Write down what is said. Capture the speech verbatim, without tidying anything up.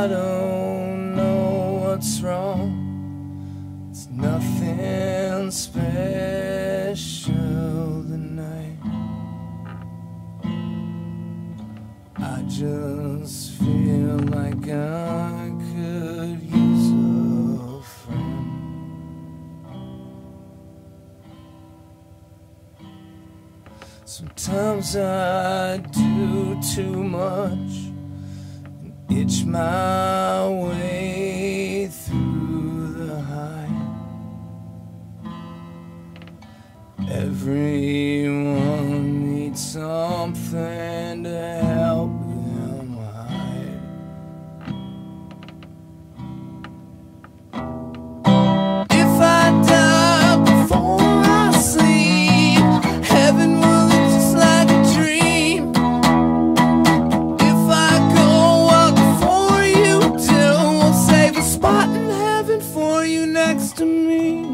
I don't know what's wrong. It's nothing special tonight. I just feel like I could use a friend. Sometimes I do too much and itch my way through the high. Everyone needs something to help them hide. If I die before I sleep, heaven will look just like a dream. If I go out before you do, we'll save a spot in heaven for you next to me.